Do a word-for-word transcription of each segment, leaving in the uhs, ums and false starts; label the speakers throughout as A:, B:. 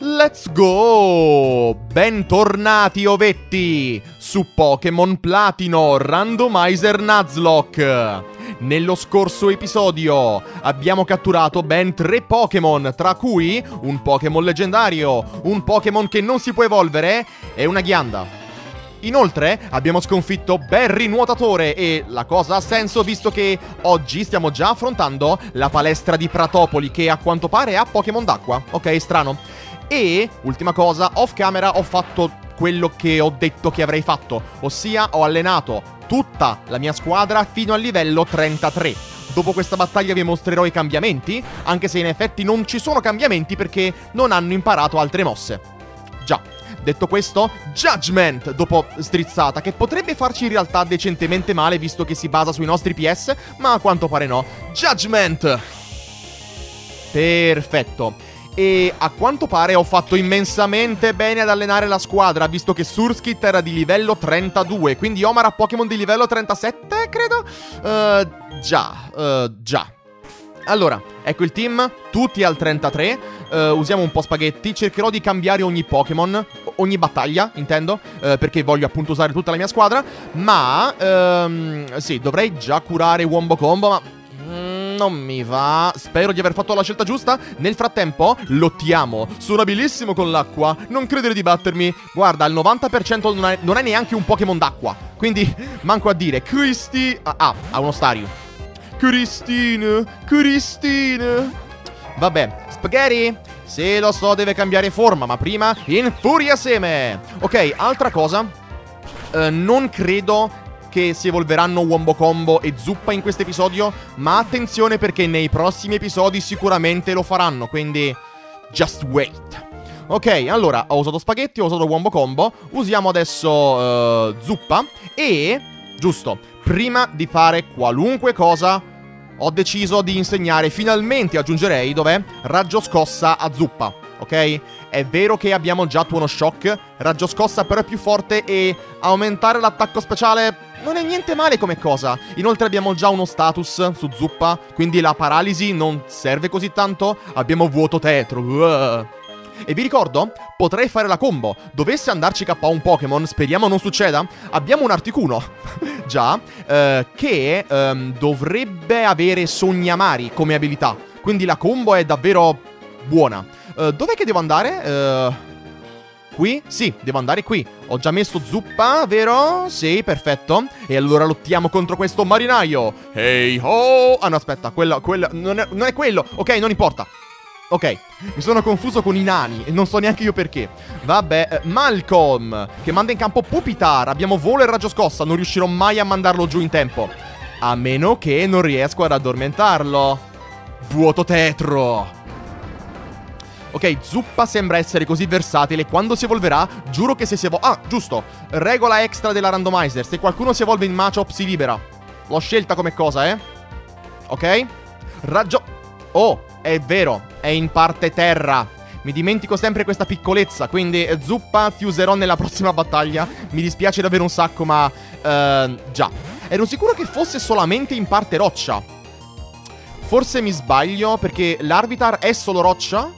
A: Let's go! Bentornati ovetti su Pokémon Platino Randomizer Nuzlocke. Nello scorso episodio abbiamo catturato ben tre Pokémon, tra cui un Pokémon leggendario, un Pokémon che non si può evolvere e una ghianda. Inoltre abbiamo sconfitto Barry Nuotatore e la cosa ha senso visto che oggi stiamo già affrontando la palestra di Pratopoli, che a quanto pare ha Pokémon d'acqua. Ok, strano. E, ultima cosa, off camera ho fatto quello che ho detto che avrei fatto, ossia ho allenato tutta la mia squadra fino al livello trentatré. Dopo questa battaglia vi mostrerò i cambiamenti, anche se in effetti non ci sono cambiamenti perché non hanno imparato altre mosse. Già, detto questo, Judgment dopo strizzata, che potrebbe farci in realtà decentemente male visto che si basa sui nostri P S, ma a quanto pare no. Judgment! Perfetto. E a quanto pare ho fatto immensamente bene ad allenare la squadra, visto che Surskit era di livello trentadue, quindi Omar ha Pokémon di livello trentasette, credo? Uh, già, uh, già. Allora, ecco il team, tutti al trentatré, uh, usiamo un po' spaghetti, cercherò di cambiare ogni Pokémon, ogni battaglia, intendo, uh, perché voglio appunto usare tutta la mia squadra, ma, um, sì, dovrei già curare Wombo Combo, ma... non mi va. Spero di aver fatto la scelta giusta. Nel frattempo lottiamo. Sono abilissimo con l'acqua. Non credere di battermi. Guarda, al novanta per cento non è, non è neanche un Pokémon d'acqua. Quindi manco a dire. Cristi... Ah, ah, ha uno Stario. Cristine, Cristine. Vabbè, Spaghetti. Sì, lo so, deve cambiare forma, ma prima Infuria Seme. Ok, altra cosa. uh, Non credo che si evolveranno Wombo Combo e Zuppa in questo episodio, ma attenzione perché nei prossimi episodi sicuramente lo faranno, quindi just wait. Ok, allora, ho usato spaghetti, ho usato Wombo Combo, usiamo adesso uh, Zuppa e, giusto, prima di fare qualunque cosa, ho deciso di insegnare, finalmente aggiungerei, dov'è? Raggio Scossa a Zuppa, ok? È vero che abbiamo già Tuono Shock, Raggio Scossa però è più forte e aumentare l'attacco speciale non è niente male come cosa. Inoltre abbiamo già uno status su Zuppa, quindi la paralisi non serve così tanto. Abbiamo Vuoto Tetro. Uh. E vi ricordo, potrei fare la combo. Dovesse andarci K O un Pokémon, speriamo non succeda, abbiamo un Articuno, già, uh, che um, dovrebbe avere Sognamari come abilità. Quindi la combo è davvero buona. Uh, dov'è che devo andare? Uh... Qui? Sì, devo andare qui. Ho già messo Zuppa, vero? Sì, perfetto. E allora lottiamo contro questo marinaio. Hey ho! Ah no, aspetta, quello, quello non è, non è quello. Ok, non importa. Ok, mi sono confuso con i nani e non so neanche io perché. Vabbè, eh, Malcolm, che manda in campo Pupitar. Abbiamo volo e raggio scossa. Non riuscirò mai a mandarlo giù in tempo, a meno che non riesco ad addormentarlo. Vuoto Tetro. Ok, Zuppa sembra essere così versatile. Quando si evolverà, giuro che se si evolve... Ah, giusto, regola extra della randomizer. Se qualcuno si evolve in Machop si libera. L'ho scelta come cosa, eh. Ok. Raggio... Oh, è vero, è in parte terra. Mi dimentico sempre questa piccolezza. Quindi Zuppa ti userò nella prossima battaglia. Mi dispiace davvero un sacco, ma... Uh, già, ero sicuro che fosse solamente in parte roccia. Forse mi sbaglio, perché l'Arbitar è solo roccia.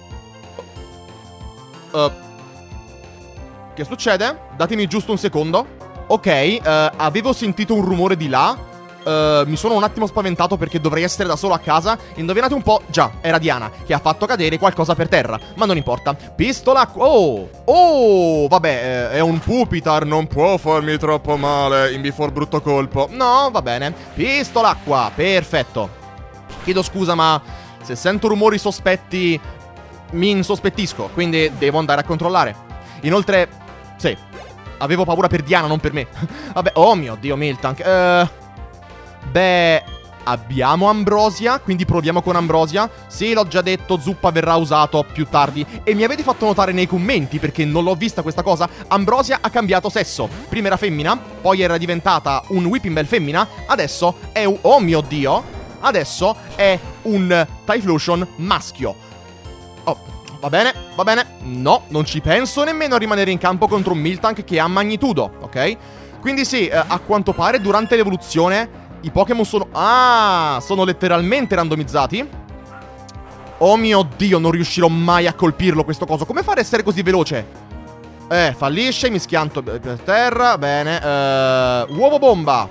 A: Uh, che succede? Datemi giusto un secondo. Ok, uh, avevo sentito un rumore di là. uh, Mi sono un attimo spaventato perché dovrei essere da solo a casa. Indovinate un po'. Già, era Diana che ha fatto cadere qualcosa per terra, ma non importa. Pistola. Oh, oh, vabbè, è un Pupitar, non può farmi troppo male in Before brutto colpo. No, va bene. Pistola acqua, perfetto. Chiedo scusa, ma se sento rumori sospetti mi insospettisco, quindi devo andare a controllare. Inoltre, sì, avevo paura per Diana, non per me. Vabbè, oh mio Dio, Miltank. uh, Beh, abbiamo Ambrosia, quindi proviamo con Ambrosia. Sì, l'ho già detto, Zuppa verrà usato più tardi. E mi avete fatto notare nei commenti, perché non l'ho vista questa cosa, Ambrosia ha cambiato sesso. Prima era femmina, poi era diventata un Whipping Bell femmina. Adesso è un... Oh mio Dio, adesso è un Typhlosion maschio. Oh, va bene, va bene. No, non ci penso nemmeno a rimanere in campo contro un Miltank che ha magnitudo, ok? Quindi sì, eh, a quanto pare durante l'evoluzione i Pokémon sono... Ah, sono letteralmente randomizzati. Oh mio Dio, non riuscirò mai a colpirlo questo coso. Come fa ad essere così veloce? Eh, fallisce, mi schianto per terra. Bene, uh, uovo bomba.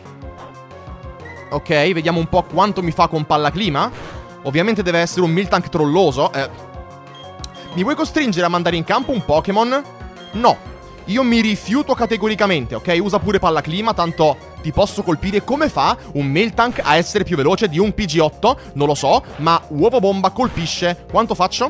A: Ok, vediamo un po' quanto mi fa con palla clima. Ovviamente deve essere un Miltank trolloso. eh. Mi vuoi costringere a mandare in campo un Pokémon? No, io mi rifiuto categoricamente, ok? Usa pure palla clima, tanto ti posso colpire. Come fa un Miltank a essere più veloce di un P G otto? Non lo so, ma uovo bomba colpisce. Quanto faccio?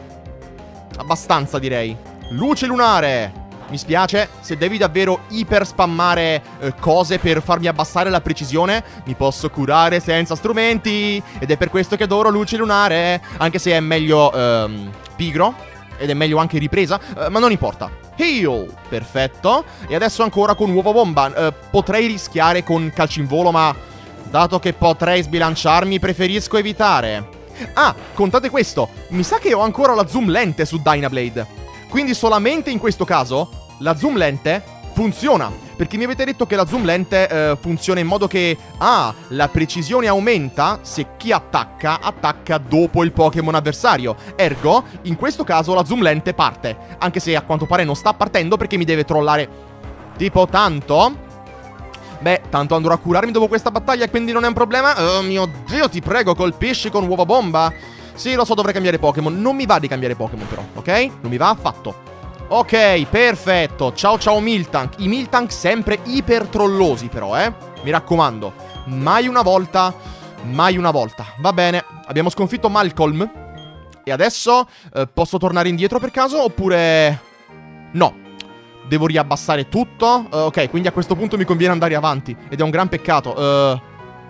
A: Abbastanza, direi. Luce lunare. Mi spiace, se devi davvero iper spammare eh, cose per farmi abbassare la precisione, mi posso curare senza strumenti. Ed è per questo che adoro luce lunare. Anche se è meglio ehm, pigro, ed è meglio anche ripresa, eh, ma non importa. Heal, perfetto. E adesso ancora con uovo bomba. eh, Potrei rischiare con calcio in volo, ma dato che potrei sbilanciarmi, preferisco evitare. Ah, contate questo, mi sa che ho ancora la zoom lente su Dynablade. Quindi solamente in questo caso la zoom lente funziona. Perché mi avete detto che la zoom lente eh, funziona in modo che ah, la precisione aumenta se chi attacca, attacca dopo il Pokémon avversario. Ergo, in questo caso la zoom lente parte. Anche se a quanto pare non sta partendo perché mi deve trollare tipo tanto. Beh, tanto andrò a curarmi dopo questa battaglia, quindi non è un problema. Oh mio Dio, ti prego, colpisci con uova bomba. Sì, lo so, dovrei cambiare Pokémon. Non mi va di cambiare Pokémon però, ok? Non mi va affatto. Ok, perfetto. Ciao ciao Miltank. I Miltank sempre iper trollosi però, eh. Mi raccomando. Mai una volta, mai una volta. Va bene, abbiamo sconfitto Malcolm. E adesso eh, posso tornare indietro per caso? Oppure... no. Devo riabbassare tutto. uh, Ok, quindi a questo punto mi conviene andare avanti. Ed è un gran peccato. uh...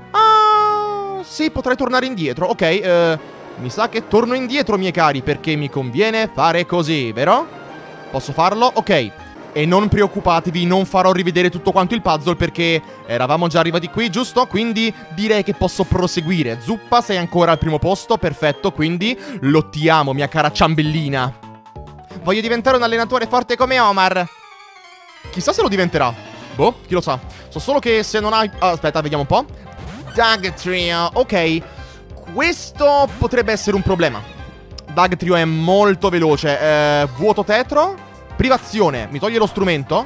A: Ah, sì, potrei tornare indietro. Ok, uh... mi sa che torno indietro, miei cari, perché mi conviene fare così, vero? Posso farlo? Ok. E non preoccupatevi, non farò rivedere tutto quanto il puzzle perché eravamo già arrivati qui, giusto? Quindi direi che posso proseguire. Zuppa, sei ancora al primo posto, perfetto, quindi lottiamo, mia cara ciambellina. Voglio diventare un allenatore forte come Omar. Chissà se lo diventerà. Boh, chi lo sa. So solo che se non hai... oh, aspetta, vediamo un po'. Dugtrio, ok. Questo potrebbe essere un problema. Dugtrio è molto veloce. eh, Vuoto tetro. Privazione, mi toglie lo strumento.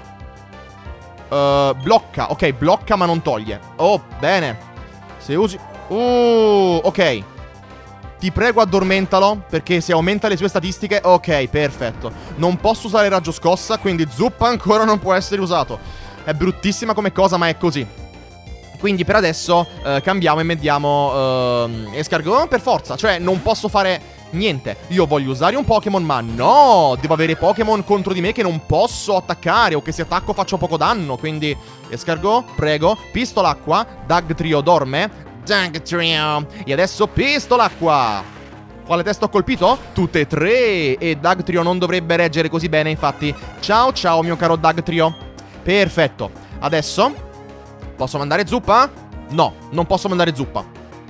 A: uh, Blocca, ok, blocca ma non toglie. Oh, bene. Se usi... Uh, ok. Ti prego addormentalo, perché se aumenta le sue statistiche... ok, perfetto. Non posso usare raggio scossa, quindi zuppa ancora non può essere usato. È bruttissima come cosa, ma è così. Quindi per adesso eh, cambiamo e mettiamo eh, escargot per forza. Cioè non posso fare niente. Io voglio usare un Pokémon, ma no, devo avere Pokémon contro di me che non posso attaccare, o che se attacco faccio poco danno. Quindi escargot, prego. Pistolacqua. Dugtrio dorme. Dugtrio. E adesso pistolacqua. Quale testa ho colpito? Tutte e tre. E Dugtrio non dovrebbe reggere così bene, infatti. Ciao ciao mio caro Dugtrio. Perfetto. Adesso posso mandare zuppa? No, non posso mandare zuppa.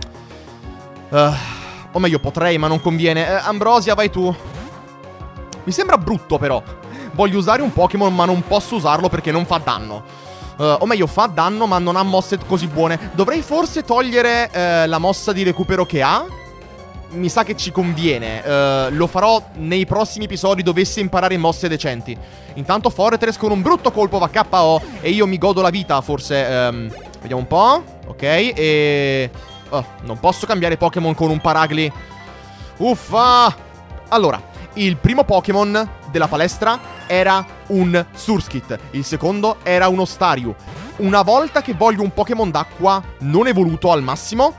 A: uh, O meglio potrei, ma non conviene. uh, Ambrosia, vai tu. Mi sembra brutto però. Voglio usare un Pokémon ma non posso usarlo perché non fa danno. uh, O meglio fa danno ma non ha mosse così buone. Dovrei forse togliere uh, la mossa di recupero che ha. Mi sa che ci conviene. uh, Lo farò nei prossimi episodi, dovessi imparare mosse decenti. Intanto Fortress con un brutto colpo va K O. E io mi godo la vita, forse. um, Vediamo un po'. Ok, e... oh, non posso cambiare Pokémon con un Paragli. Uffa. Allora, il primo Pokémon della palestra era un Surskit. Il secondo era uno Staryu. Una volta che voglio un Pokémon d'acqua non evoluto al massimo...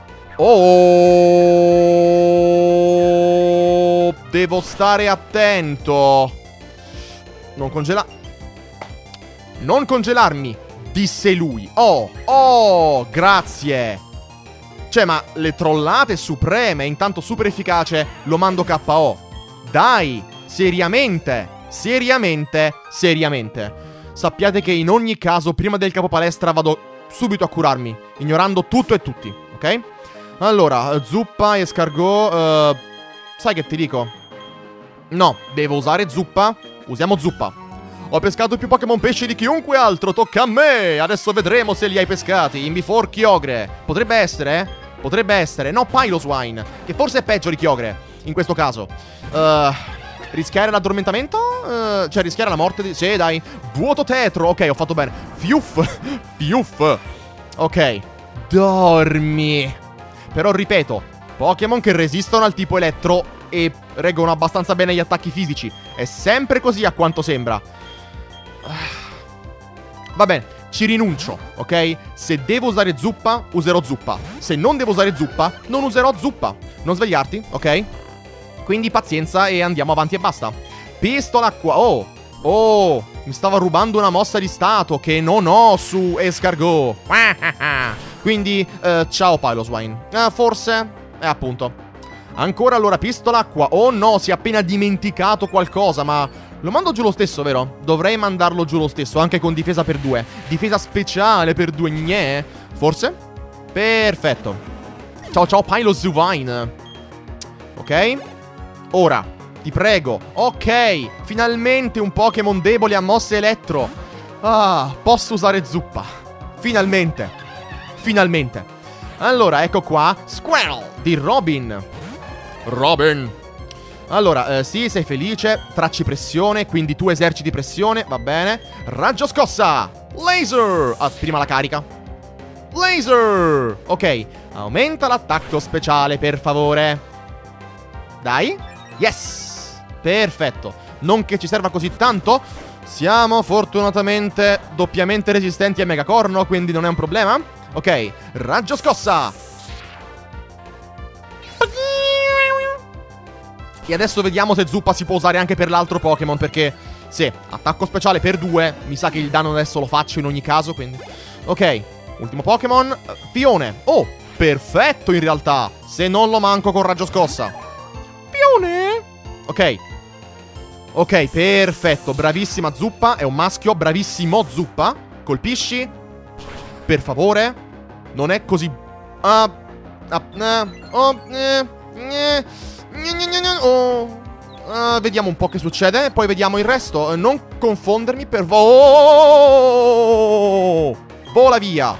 A: oh, devo stare attento. Non congela... non congelarmi, disse lui. Oh, oh, grazie. Cioè, ma le trollate supreme. Intanto super efficace, lo mando K O. Dai, seriamente, seriamente, seriamente. Sappiate che in ogni caso prima del capo palestra vado subito a curarmi, ignorando tutto e tutti, ok? Allora, zuppa, escargot. uh, Sai che ti dico? No, devo usare zuppa. Usiamo zuppa. Ho pescato più Pokémon pesci di chiunque altro. Tocca a me. Adesso vedremo se li hai pescati. Invifor Kyogre. Potrebbe essere, eh? Potrebbe essere. No, Piloswine, che forse è peggio di Kyogre. in questo caso. Uh, rischiare l'addormentamento? Uh, cioè rischiare la morte di... Sì, dai. Vuoto tetro. Ok, ho fatto bene. Fiuff. Fiuff. Ok. Dormi. Però ripeto, Pokémon che resistono al tipo elettro e reggono abbastanza bene gli attacchi fisici. È sempre così a quanto sembra. Va bene, ci rinuncio, ok? Se devo usare zuppa, userò zuppa. Se non devo usare zuppa, non userò zuppa. Non svegliarti, ok? Quindi pazienza e andiamo avanti e basta. Pistola qua. Oh, oh, mi stava rubando una mossa di stato che non ho su Escargot. Quindi, eh, ciao Piloswine. Eh, forse, eh, appunto. Ancora allora pistola acqua. Oh no, si è appena dimenticato qualcosa, ma lo mando giù lo stesso, vero? Dovrei mandarlo giù lo stesso, anche con difesa per due. Difesa speciale per due, gnè. Forse? Perfetto. Ciao ciao Piloswine. Ok. Ora, ti prego. Ok, finalmente un Pokémon debole a mosse elettro. Ah, posso usare zuppa. Finalmente. Finalmente. Allora, ecco qua Squirrel di Robin. Robin. Allora, eh, sì, sei felice. Tracci pressione, quindi tu eserciti pressione. Va bene. Raggio scossa. Laser. Ah, prima la carica. Laser. Ok. Aumenta l'attacco speciale, per favore. Dai. Yes. Perfetto. Non che ci serva così tanto. Siamo fortunatamente doppiamente resistenti a Megacorno, quindi non è un problema. Ok. Raggio scossa. E adesso vediamo se zuppa si può usare anche per l'altro Pokémon, perché sì, attacco speciale per due. Mi sa che il danno adesso lo faccio in ogni caso, quindi ok, ultimo Pokémon, Fione. Oh, perfetto in realtà, se non lo manco con raggio scossa. Fione. Ok. Ok, perfetto, bravissima zuppa. È un maschio, bravissimo zuppa. Colpisci. Per favore. Non è così. Ah, ah, ah, oh, eh, eh. Oh. Uh, vediamo un po' che succede. Poi vediamo il resto. uh, Non confondermi per vo- oh! Vola via.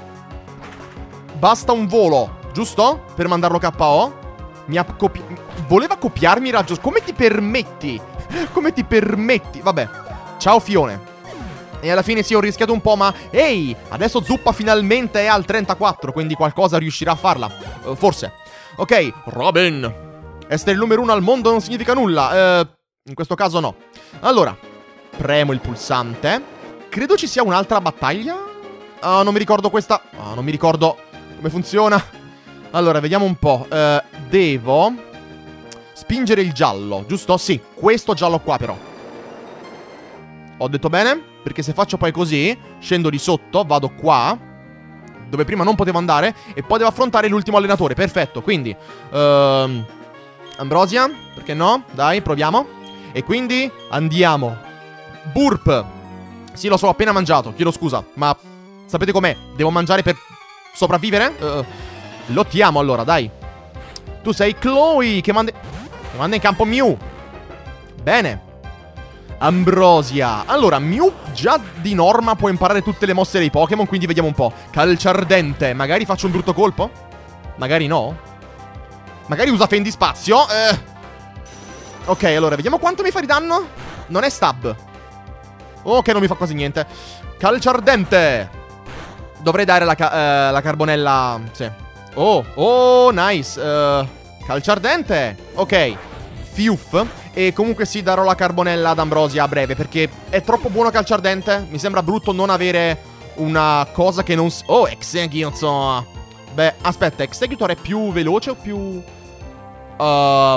A: Basta un volo, giusto? Per mandarlo K O. Mi ha copi- Voleva copiarmi raggio. Come ti permetti? Come ti permetti? Vabbè. Ciao Fione. E alla fine sì, ho rischiato un po', ma ehi, adesso zuppa finalmente è al trentaquattro, quindi qualcosa riuscirà a farla. uh, Forse. Ok, Robin. Essere il numero uno al mondo non significa nulla. Eh, in questo caso no. Allora, premo il pulsante. Credo ci sia un'altra battaglia. Ah, oh, non mi ricordo questa. Ah, oh, non mi ricordo come funziona. Allora, vediamo un po'. Eh, devo spingere il giallo, giusto? Sì, questo giallo qua però. Ho detto bene? Perché se faccio poi così, scendo di sotto, vado qua, dove prima non potevo andare, e poi devo affrontare l'ultimo allenatore. Perfetto, quindi ehm... Ambrosia, perché no? Dai, proviamo. E quindi andiamo. Burp. Sì, lo so, ho appena mangiato, chiedo scusa, ma sapete com'è? Devo mangiare per sopravvivere? Uh, lottiamo allora, dai. Tu sei Chloe, che manda... che manda in campo Mew. Bene. Ambrosia. Allora, Mew già di norma può imparare tutte le mosse dei Pokémon, quindi vediamo un po'. Calciardente. Magari faccio un brutto colpo? Magari no. Magari usa Fendi spazio. eh. Ok, allora, vediamo quanto mi fa di danno. Non è stab. Ok, non mi fa quasi niente. Calciardente. Dovrei dare la, ca eh, la carbonella. Sì. Oh, oh, nice. uh, Calciardente. Ok. Fiuff. E comunque sì, darò la carbonella ad Ambrosia a breve, perché è troppo buono Calciardente. Mi sembra brutto non avere una cosa che non... Oh, Executor. Beh, aspetta, Executor è più veloce o più... Uh,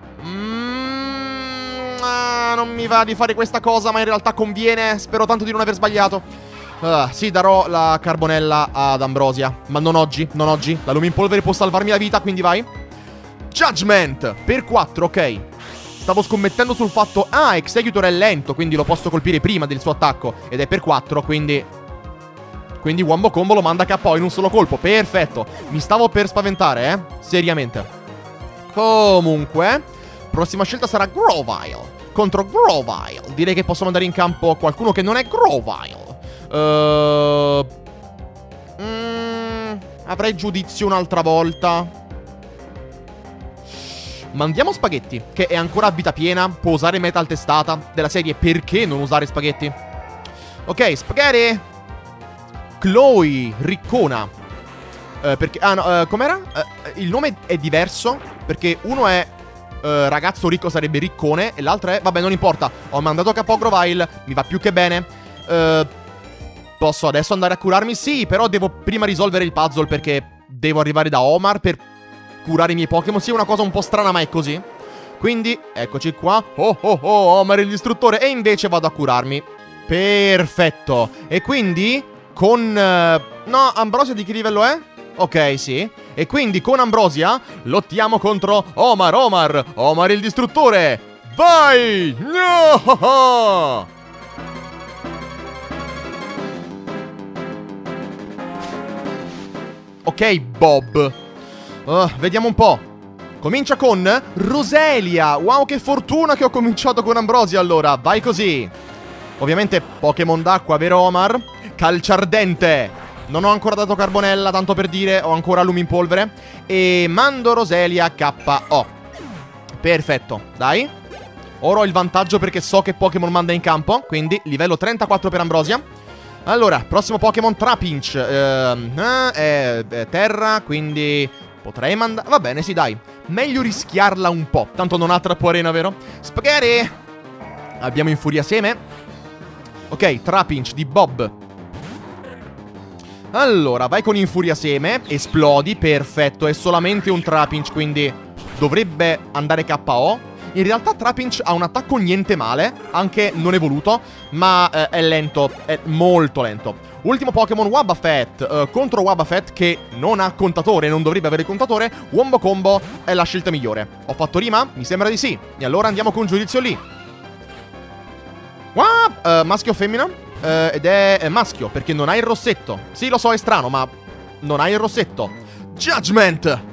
A: mm, ah, non mi va di fare questa cosa, ma in realtà conviene. Spero tanto di non aver sbagliato. uh, Sì, darò la carbonella ad Ambrosia, ma non oggi, non oggi. La luminpolvere può salvarmi la vita, quindi vai. Judgment per quattro, ok. Stavo scommettendo sul fatto... Ah, Executor è lento, quindi lo posso colpire prima del suo attacco, ed è per quattro, quindi... Quindi Wombo Combo lo manda K O in un solo colpo. Perfetto. Mi stavo per spaventare, eh. Seriamente. Comunque, prossima scelta sarà Grovyle contro Grovyle. Direi che posso mandare in campo qualcuno che non è Grovyle. uh, mm, Avrei giudizio un'altra volta. Mandiamo Spaghetti, che è ancora a vita piena, può usare metal testata, della serie perché non usare Spaghetti? Ok, Spaghetti. Chloe, riccona. Uh, perché, ah no, uh, com'era? Uh, il nome è diverso, perché uno è uh, ragazzo ricco, sarebbe riccone, e l'altro è, vabbè, non importa. Ho mandato K O Grovyle, mi va più che bene. Uh, posso adesso andare a curarmi? Sì, però devo prima risolvere il puzzle, perché devo arrivare da Omar per curare i miei Pokémon. Sì, è una cosa un po' strana, ma è così. Quindi, eccoci qua. Oh oh oh, Omar il distruttore. E invece vado a curarmi. Perfetto. E quindi, con... Uh, no, Ambrosia di che livello è? Ok, sì. E quindi con Ambrosia lottiamo contro Omar, Omar, Omar il distruttore. Vai! No! Ok, Bob. Uh, vediamo un po'. Comincia con Roselia. Wow, che fortuna che ho cominciato con Ambrosia allora. Vai così. Ovviamente Pokémon d'acqua, vero Omar? Calciardente. Non ho ancora dato Carbonella, tanto per dire. Ho ancora Lumi in polvere. E mando Roselia K O. Perfetto, dai. Ora ho il vantaggio perché so che Pokémon manda in campo. Quindi livello trentaquattro per Ambrosia. Allora, prossimo Pokémon Trapinch. Ehm, eh, è, è terra, quindi potrei mandare... Va bene, sì, dai. Meglio rischiarla un po'. Tanto non ha troppo arena, vero? Spaghetti. Abbiamo Infuriaseme. Ok, Trapinch di Bob. Allora, vai con Infuriaseme. Esplodi, perfetto. È solamente un Trapinch, quindi dovrebbe andare K O. In realtà Trapinch ha un attacco niente male, anche non evoluto, ma eh, è lento, è molto lento. Ultimo Pokémon Wobbuffet, eh, contro Wobbuffet che non ha contatore, non dovrebbe avere contatore. Wombo Combo è la scelta migliore. Ho fatto rima? Mi sembra di sì. E allora andiamo con giudizio lì. Wow, uh, maschio o femmina? Uh, ed è, è maschio, perché non ha il rossetto. Sì, lo so, è strano, ma non ha il rossetto. Judgment!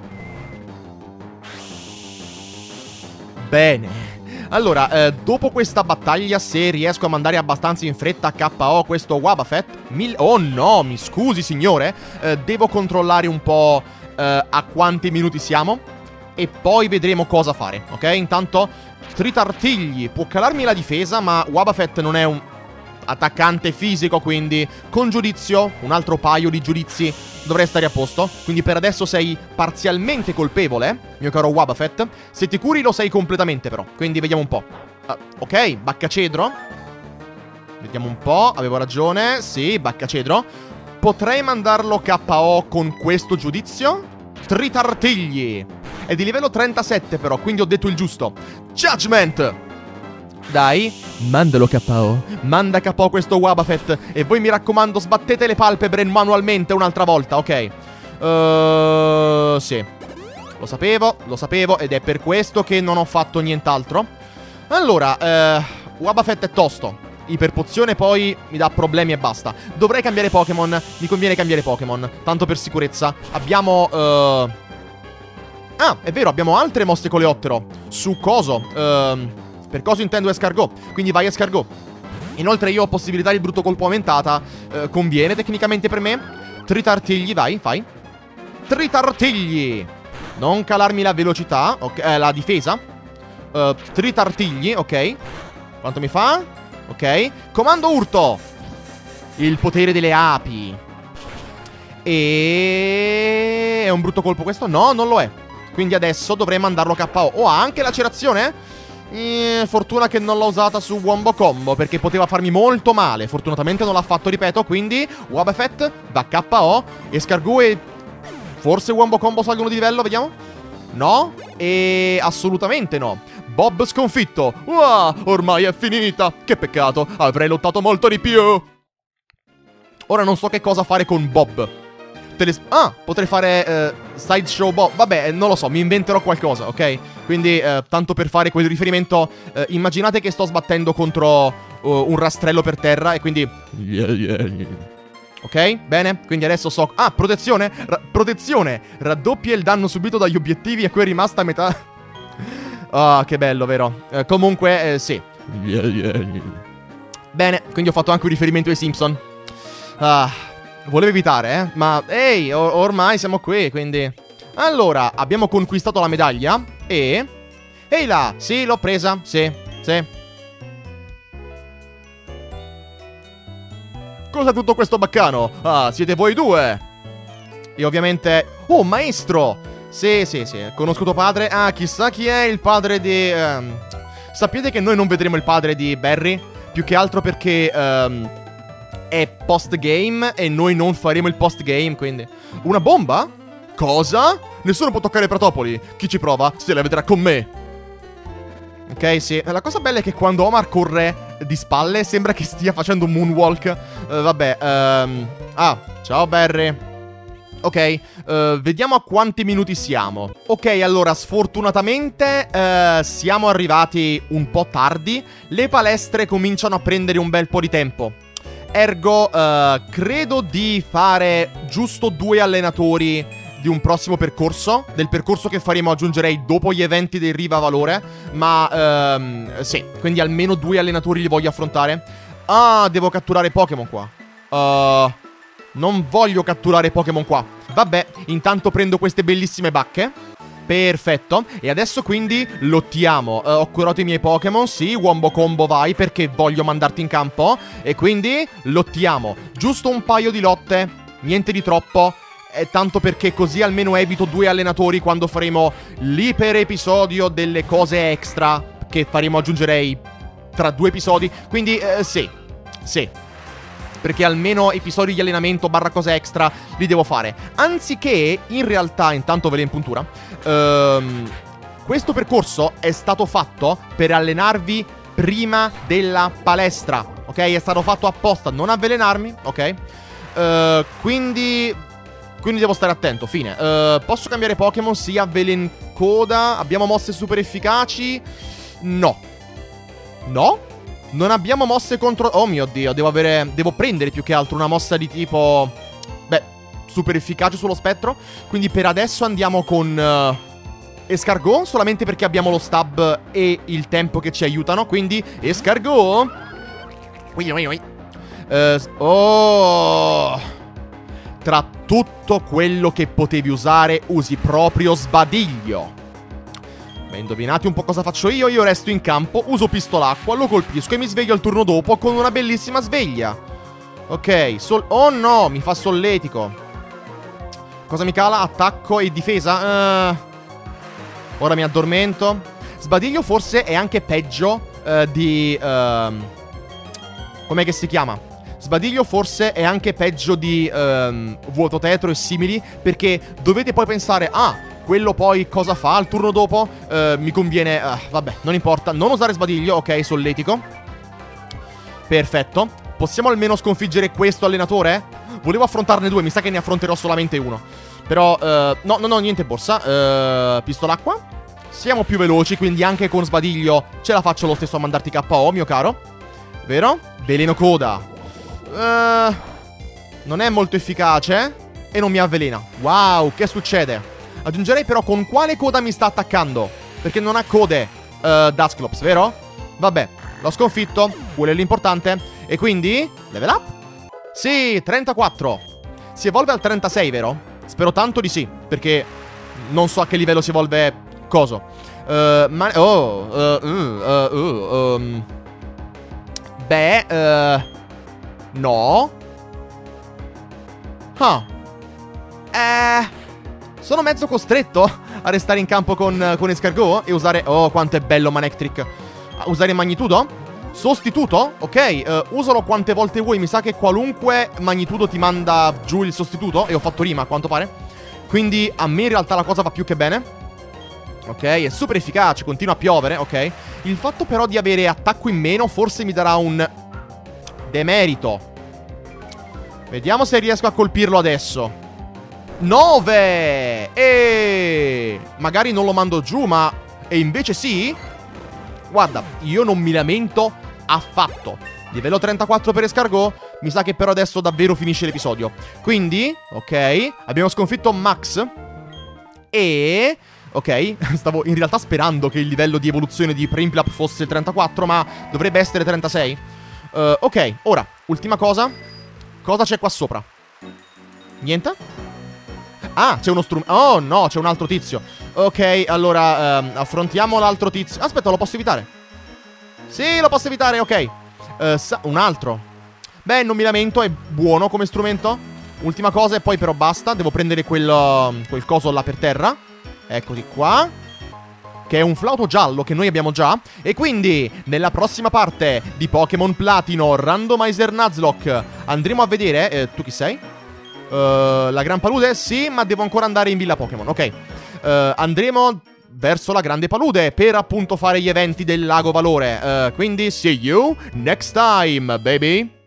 A: Bene. Allora, eh, dopo questa battaglia, se riesco a mandare abbastanza in fretta K O questo Wobbuffet... Mil... Oh no, mi scusi signore. eh, Devo controllare un po' eh, a quanti minuti siamo. E poi vedremo cosa fare, ok? Intanto, Tritartigli può calarmi la difesa, ma Wobbuffet non è un attaccante fisico, quindi con giudizio, un altro paio di giudizi dovrei stare a posto. Quindi per adesso sei parzialmente colpevole, mio caro Wobbuffet. Se ti curi lo sei completamente però, quindi vediamo un po'. uh, Ok, Baccacedro. Vediamo un po', avevo ragione. Sì, Baccacedro. Potrei mandarlo K O con questo giudizio. Tritartigli. È di livello trentasette però, quindi ho detto il giusto. Judgment. Dai, mandalo K O. Manda K O questo Wobbuffet. E voi mi raccomando, sbattete le palpebre manualmente un'altra volta, ok? Uh, sì. Lo sapevo, lo sapevo. Ed è per questo che non ho fatto nient'altro. Allora, uh, Wobbuffet è tosto. Iperpozione poi mi dà problemi e basta. Dovrei cambiare Pokémon. Mi conviene cambiare Pokémon, tanto per sicurezza. Abbiamo... Uh... Ah, è vero, abbiamo altre mosse coleottero. Su coso? Ehm... Uh... Per cosa intendo Escargot? Quindi vai Escargot. Inoltre io ho possibilità di brutto colpo aumentata. eh, Conviene tecnicamente per me. Tritartigli, vai, vai. Tritartigli. Non calarmi la velocità, ok, eh, la difesa. uh, Tritartigli, ok. Quanto mi fa? Ok. Comando urto. Il potere delle api. E... È un brutto colpo questo? No, non lo è. Quindi adesso dovrei mandarlo K O. Oh, ha anche lacerazione? Eh, fortuna che non l'ho usata su Wombo Combo, perché poteva farmi molto male. Fortunatamente non l'ha fatto, ripeto. Quindi Wobbuffet va K O. Escargot e forse Wombo Combo salgono di livello, vediamo. No, e assolutamente no. Bob sconfitto. Wow, ormai è finita. Che peccato, avrei lottato molto di più. Ora non so che cosa fare con Bob. Teles ah, potrei fare eh, Sideshow Bob. Vabbè, non lo so, mi inventerò qualcosa, ok? Quindi, eh, tanto per fare quel riferimento, eh, immaginate che sto sbattendo contro uh, un rastrello per terra e quindi... Ok, bene, quindi adesso so... Ah, protezione, Ra protezione, raddoppia il danno subito dagli obiettivi e qui è rimasta a metà... Ah, che bello, vero? Eh, comunque, eh, sì. Bene, quindi ho fatto anche un riferimento ai Simpson. Ah... Volevo evitare, eh? Ma, ehi, or ormai siamo qui, quindi... Allora, abbiamo conquistato la medaglia e... Ehi là, sì, l'ho presa, sì, sì. Cos'è tutto questo baccano? Ah, siete voi due. E ovviamente... Oh, maestro! Sì, sì, sì, conosco tuo padre. Ah, chissà chi è il padre di... Um... Sapete che noi non vedremo il padre di Barry? Più che altro perché... Um... è post-game e noi non faremo il post-game, quindi... Una bomba? Cosa? Nessuno può toccare Pratopoli. Chi ci prova se la vedrà con me. Ok, sì. La cosa bella è che quando Omar corre di spalle sembra che stia facendo un moonwalk. uh, Vabbè um... Ah, ciao Barry. Ok, uh, vediamo a quanti minuti siamo. Ok, allora, sfortunatamente uh, siamo arrivati un po' tardi. Le palestre cominciano a prendere un bel po' di tempo. Ergo, uh, credo di fare giusto due allenatori di un prossimo percorso. Del percorso che faremo aggiungerei dopo gli eventi del Riva Valore. Ma, um, sì, quindi almeno due allenatori li voglio affrontare. Ah, devo catturare Pokémon qua. Uh, non voglio catturare Pokémon qua. Vabbè, intanto prendo queste bellissime bacche. Perfetto. E adesso quindi lottiamo. uh, Ho curato i miei Pokémon. Sì, Wombo Combo vai, perché voglio mandarti in campo. E quindi lottiamo. Giusto un paio di lotte, niente di troppo. E tanto perché così almeno evito due allenatori quando faremo l'iper episodio delle cose extra, che faremo aggiungerei tra due episodi. Quindi eh, sì, sì, perché almeno episodi di allenamento barra cose extra li devo fare. Anziché, in realtà, intanto ve le in puntura, ehm, questo percorso è stato fatto per allenarvi prima della palestra, ok? È stato fatto apposta, non avvelenarmi, ok? Uh, quindi... Quindi devo stare attento, fine. uh, Posso cambiare Pokémon? Sì, Avvelencoda. Abbiamo mosse super efficaci? No. No? Non abbiamo mosse contro... Oh mio Dio, devo avere... Devo prendere più che altro una mossa di tipo... Beh, super efficace sullo spettro. Quindi per adesso andiamo con... Uh, Escargot, solamente perché abbiamo lo stab e il tempo che ci aiutano. Quindi, Escargot. Ui, ui, ui. Uh, oh... Tra tutto quello che potevi usare, usi proprio Sbadiglio. Beh, indovinate un po' cosa faccio io? Io resto in campo, uso Pistolacqua, lo colpisco e mi sveglio al turno dopo con una bellissima sveglia. Ok, sol... Oh no, mi fa solletico. Cosa mi cala? Attacco e difesa? Uh... Ora mi addormento. Sbadiglio forse è anche peggio uh, di... Uh... Com'è che si chiama? Sbadiglio forse è anche peggio di um, Vuoto Tetro e simili, perché dovete poi pensare, ah, quello poi cosa fa al turno dopo? Uh, mi conviene, uh, vabbè, non importa, non usare Sbadiglio, ok, solletico. Perfetto. Possiamo almeno sconfiggere questo allenatore? Volevo affrontarne due, mi sa che ne affronterò solamente uno. Però, uh, no, no, no, niente borsa. uh, Pistolacqua. Siamo più veloci, quindi anche con Sbadiglio ce la faccio lo stesso a mandarti K O, mio caro. Vero? Veleno Coda. Uh, non è molto efficace e non mi avvelena. Wow, che succede? Aggiungerei però con quale coda mi sta attaccando, perché non ha code uh, Dusclops, vero? Vabbè, l'ho sconfitto, quello è l'importante. E quindi, level up? Sì, trentaquattro. Si evolve al trentasei, vero? Spero tanto di sì, perché non so a che livello si evolve coso. uh, ma Oh uh, uh, uh, uh, um. Beh uh, No. Ah. Eh. Sono mezzo costretto a restare in campo con, con Escargot e usare... Oh, quanto è bello Manectric. Usare Magnitudo? Sostituto? Ok, uh, usalo quante volte vuoi. Mi sa che qualunque Magnitudo ti manda giù il sostituto. E ho fatto rima, a quanto pare. Quindi a me in realtà la cosa va più che bene. Ok, è super efficace, continua a piovere, ok. Il fatto però di avere attacco in meno forse mi darà un... demerito. Vediamo se riesco a colpirlo adesso. nove! E magari non lo mando giù, ma... E invece sì? Guarda, io non mi lamento affatto. Livello trentaquattro per Escargot. Mi sa che però adesso davvero finisce l'episodio. Quindi, ok, abbiamo sconfitto Max. E... Ok, stavo in realtà sperando che il livello di evoluzione di Prinplup fosse trentaquattro, ma dovrebbe essere trentasei. Uh, ok, ora, ultima cosa. Cosa c'è qua sopra? Niente? Ah, c'è uno strumento. Oh no, c'è un altro tizio. Ok, allora ehm, affrontiamo l'altro tizio. Aspetta, lo posso evitare? Sì, lo posso evitare, ok. uh, Un altro. Beh, non mi lamento, è buono come strumento. Ultima cosa e poi però basta. Devo prendere quel, quel coso là per terra. Eccoti qua, che è un flauto giallo che noi abbiamo già. E quindi nella prossima parte di Pokémon Platino Randomizer Nuzlocke andremo a vedere, eh, tu chi sei? Uh, la Gran Palude? Sì, ma devo ancora andare in Villa Pokémon, ok. uh, Andremo verso la Grande Palude per appunto fare gli eventi del Lago Valore. uh, Quindi see you next time, baby.